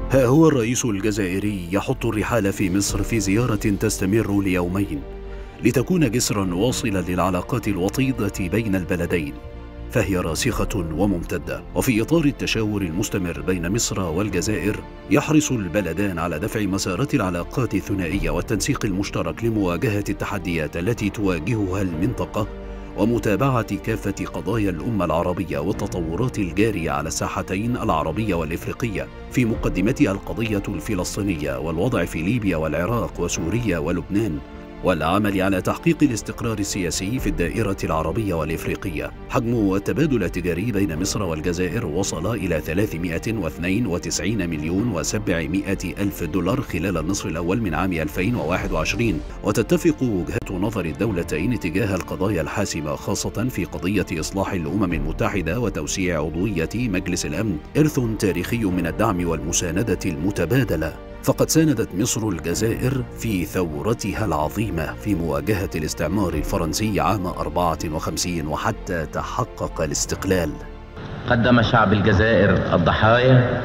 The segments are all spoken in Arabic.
ها هو الرئيس الجزائري يحط الرحال في مصر في زيارة تستمر ليومين لتكون جسرا واصلا للعلاقات الوطيدة بين البلدين، فهي راسخة وممتدة. وفي إطار التشاور المستمر بين مصر والجزائر، يحرص البلدان على دفع مسارات العلاقات الثنائية والتنسيق المشترك لمواجهة التحديات التي تواجهها المنطقة، ومتابعة كافة قضايا الأمة العربية والتطورات الجارية على الساحتين العربية والإفريقية، في مقدمتها القضية الفلسطينية والوضع في ليبيا والعراق وسوريا ولبنان، والعمل على تحقيق الاستقرار السياسي في الدائرة العربية والإفريقية. حجم التبادل التجاري بين مصر والجزائر وصل إلى 392 مليون و700 ألف دولار خلال النصف الأول من عام 2021، وتتفق وجهات نظر الدولتين تجاه القضايا الحاسمة، خاصة في قضية إصلاح الأمم المتحدة وتوسيع عضوية مجلس الأمن، إرث تاريخي من الدعم والمساندة المتبادلة. فقد ساندت مصر الجزائر في ثورتها العظيمة في مواجهة الاستعمار الفرنسي عام 54 وحتى تحقق الاستقلال. قدم شعب الجزائر الضحايا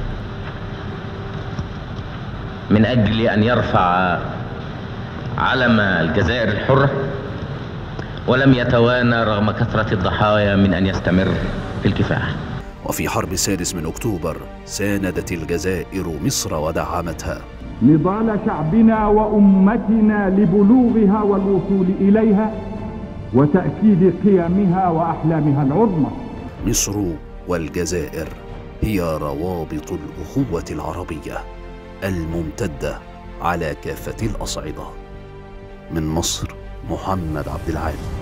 من أجل أن يرفع علم الجزائر الحرة، ولم يتوانى رغم كثرة الضحايا من أن يستمر في الكفاح. وفي حرب 6 أكتوبر ساندت الجزائر مصر ودعمتها. نضال شعبنا وأمتنا لبلوغها والوصول إليها وتأكيد قيمها وأحلامها العظمى. مصر والجزائر هي روابط الأخوة العربية الممتدة على كافة الأصعدة. من مصر، محمد عبد العال.